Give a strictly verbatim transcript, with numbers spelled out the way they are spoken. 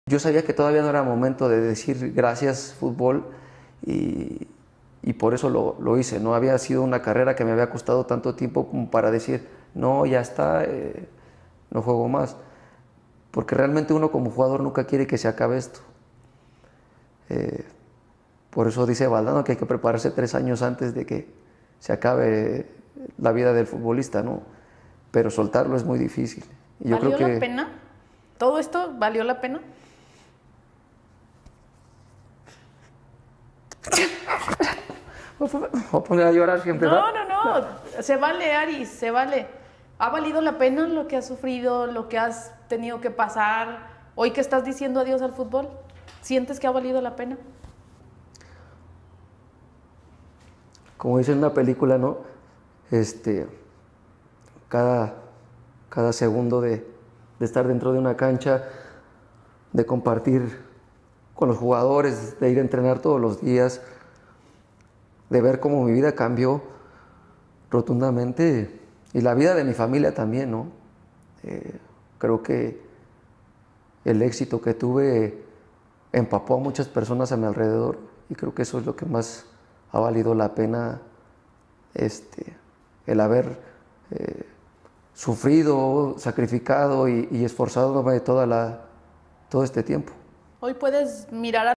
Yo sabía que todavía no era momento de decir gracias fútbol y, y por eso lo, lo hice. No había sido una carrera que me había costado tanto tiempo como para decir, no, ya está, eh, no juego más. Porque realmente uno como jugador nunca quiere que se acabe esto. Eh, por eso dice Valdano que hay que prepararse tres años antes de que se acabe la vida del futbolista, ¿no? Pero soltarlo es muy difícil. Y yo creo ¿Valió la que pena? ¿Todo esto valió la pena? voy a poner a llorar siempre, ¿verdad? No, no, no. Se vale, Aris, se vale. ¿Ha valido la pena lo que has sufrido, lo que has tenido que pasar? Hoy que estás diciendo adiós al fútbol, ¿sientes que ha valido la pena? Como dice en una película, ¿no? Este, cada, cada segundo de, de estar dentro de una cancha, de compartir con los jugadores, de ir a entrenar todos los días, de ver cómo mi vida cambió rotundamente y la vida de mi familia también, ¿no? Eh, creo que el éxito que tuve empapó a muchas personas a mi alrededor y creo que eso es lo que más ha valido la pena, este, el haber eh, sufrido, sacrificado y, y esforzándome toda la, todo este tiempo. Hoy puedes mirar a